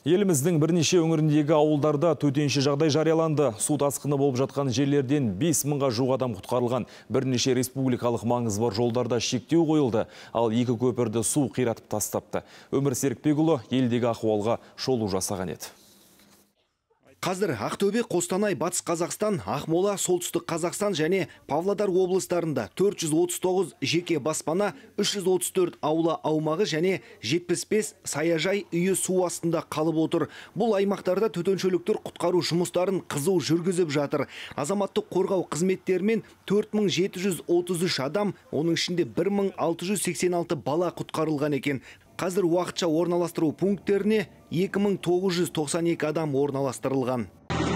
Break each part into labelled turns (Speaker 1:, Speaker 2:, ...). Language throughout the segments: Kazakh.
Speaker 1: Еліміздің бірнеше өңіріндегі ауылдарда төтенше жағдай жарияланды. Су тасқыны болып жатқан жерлерден 5 мыңға жуық адам құтқарылған. Бірнеше республикалық маңызы бар жолдарда шектеу қойылды, ал екі көпірді су қиратып тастапты. Өмір Серікбекұлы елдегі ахуалға шолу жасаған еді.
Speaker 2: Қазір Ақтөбе, Қостанай, Батыс Қазақстан, Ақмола, Солтүстік Қазақстан және Павлодар облыстарында 439 жеке баспана, 334 аула аумағы және 75 саяжай үйі су астында қалып отыр. Бұл аймақтарда төтеншеліктер құтқару жұмыстарын қызу жүргізіп жатыр. Азаматтық қорғау қызметтерімен 4733 адам, оның ішінде 1686 бала құтқарылған екен. Қазір уақытша орналастыру пункттеріне 2992 адам орналастырылған.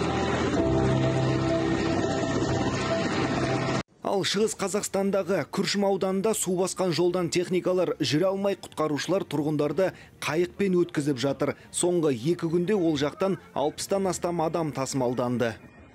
Speaker 2: Ал Шығыс Қазақстандағы Күршім ауданында су басқан жолдан техникалар жүре алмай, құтқарушылар тұрғындарды қайықпен өткізіп жатыр. Соңғы 2 күнде ол жақтан 60-тан астам адам тасымалданды.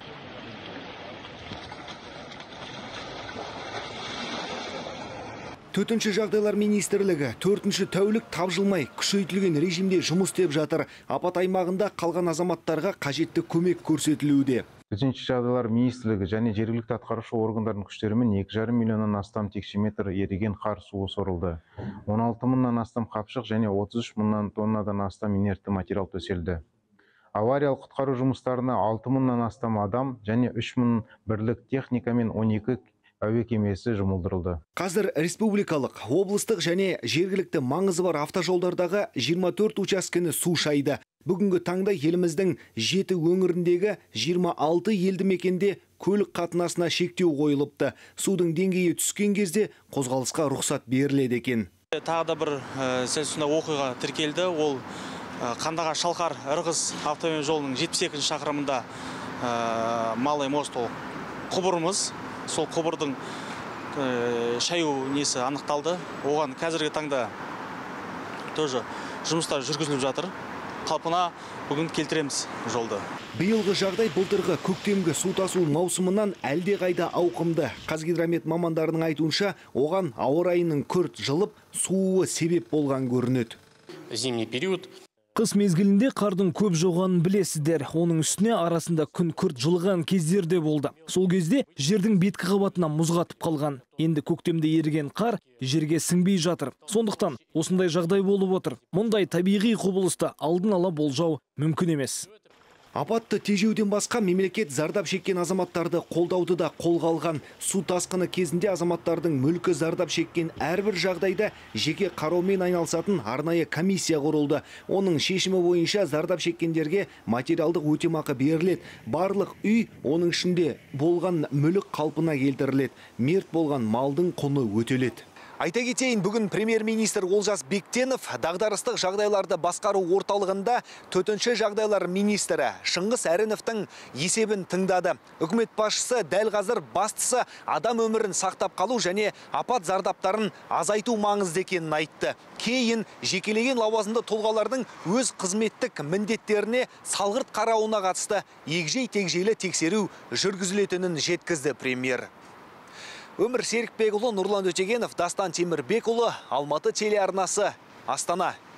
Speaker 2: Төтенше жағдайлар министрлігі 4-ші тәулік тапжылмай күшейтілген режимде жұмыс істеп жатыр. Апат аймағында қалған азаматтарға қажетті көмек көрсетілуде.
Speaker 3: Төтенше жағдайлар министрлігі және жергілікті атқарушы органдардың күштерімен 2,5 миллионнан астам текше метр еріген қар суы сорылды. 16 мыңнан астам қапшық және 33 мыңнан тоннадан астам инертті материал төселді. Авариялық құтқару жұмыстарына 6 мыңнан астам адам және 3 мың бірлік техника мен 12 әуе кемесі жұмылдырылды.
Speaker 2: Қазір республикалық, облыстық және жергілікті маңызы бар автожолдардағы 24 учаскені су шайды. Бүгінгі таңда еліміздің 7 өңіріндегі 26 елді мекенде көлік қатынасына шектеу қойылыпты. Судың деңгейі түскен кезде қозғалысқа рұқсат беріледі екен.
Speaker 4: Тағы да бір сәл оқиға тіркелді. Ол Қандаға Шалқар Ырғыз автомобиль жолының 72 шақырымында Малый мост құбырымыз. Сол құбырдың шаю несі анықталды. Оған қазіргі таңда тоже жұмыстар жүргізіліп жатыр. Қалпына бүгін келтіреміз жолды.
Speaker 2: Биылғы жағдай былтырғы көктемгі су тасу маусымынан әлде қайда ауқымды. Қазгидромет мамандарының айтуынша, оған ауа райының күрт жылып, суы себеп болған көрінеді.
Speaker 5: Зимний период.
Speaker 6: Қыс мезгілінде қардың көп жоғанын білесіздер. Оның үстіне арасында күн күрт жылған кездерде болды. Сол кезде жердің беткі қабатынан мұз қатып қалған. Енді көктемде еріген қар жерге сіңбей жатыр. Сондықтан осындай жағдай болып отыр. Мұндай табиғи құбылысты алдын ала болжау мүмкін емес.
Speaker 2: Апатты тежеуден басқа мемлекет зардап шеккен азаматтарды қолдауды да қолға алған. Су тасқыны кезінде азаматтардың мүлкі зардап шеккен әрбір жағдайда жеке қараумен айналысатын арнайы комиссия құрылды. Оның шешімі бойынша зардап шеккендерге материалдық өтемақы беріледі. Барлық үй, оның ішінде болған мүлік қалпына келтіріледі. Мерт болған малдың құны өтеледі. Айта кетейін, бүгін премьер-министр Олжас Бектенов дағдарыстық жағдайларды басқару орталығында төтенше жағдайлар министрі Шыңғыс Әріновтың есебін тыңдады. Үкімет басшысы дәл қазір бастысы адам өмірін сақтап қалу және апат зардаптарын азайту маңызды екенін айтты. Кейін жекелеген лауазымды тұлғалардың өз қызметтік міндеттеріне салғырт қарауына қатысты егжей-тегжейлі тексеру жүргізілетінін жеткізді премьер. Өмір Серікбекұлы, Нұрлан Өтегенов, Дастан Темірбекұлы, Алматы телеарнасы, Астана.